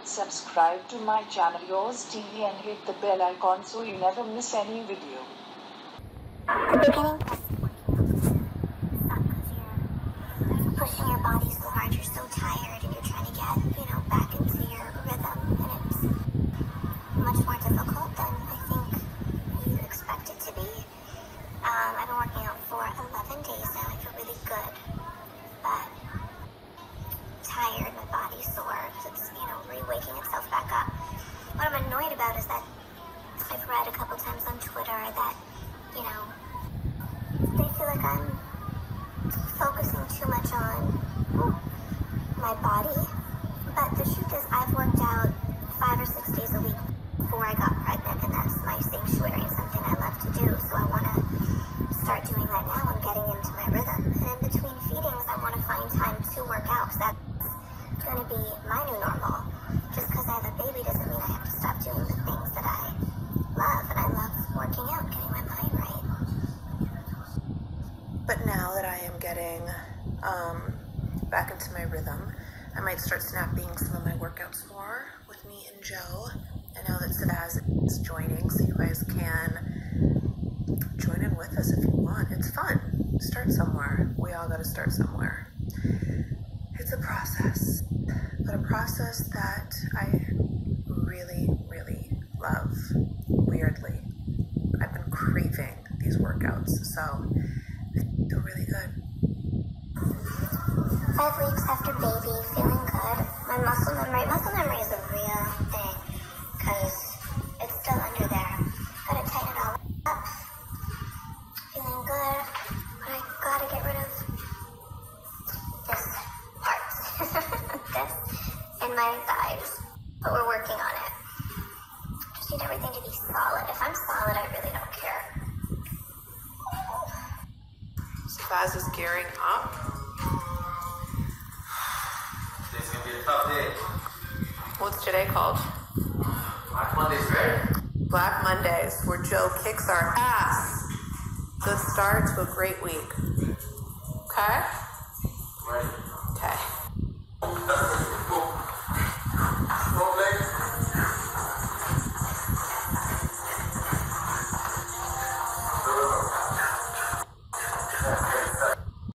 subscribe to my channel uRS TV and hit the bell icon so you never miss any video. Pushing your body so hard, you're so tired, and you're trying to get, back into your rhythm, and it's much more difficult than I think you expect it to be. I've been working out for 11 days now. I feel really good, but tired, my body's sore, because it's, re-waking itself back up. What I'm annoyed about is that I've read a couple times on Twitter that, they feel like I'm focusing too much on my body, but the truth is I've worked out 5 or 6 days a week before I got pregnant, and that's my sanctuary and something I love to do, so I want to start doing that now and getting into my rhythm. And in between feedings, I want to find time to work out, because that's going to be my new normal. Just because I have a baby doesn't mean I have to stop doing the things that I love, and I love working out, getting my mind right. But now that I am getting back into my rhythm, I might start snapping some of my workouts more with me and Joe. I know that Savaz is joining, so you guys can join in with us if you want. It's fun. Start somewhere. We all got to start somewhere. It's a process, but a process that I really, really love. Weirdly, I've been craving these workouts, so I feel really good. 5 weeks after baby, feeling good. My muscle memory is a real thing, because it's still under there. Gotta tighten it all up. Feeling good, but I gotta get rid of this part. This and my thighs, but we're working on it. Just need everything to be solid. If I'm solid, I really don't care. Savaz is gearing up. Today's gonna be a tough day. What's today called? Black Mondays, right? Black Mondays, where Joe kicks our ass. Good start to a great week. Okay? Right. Okay.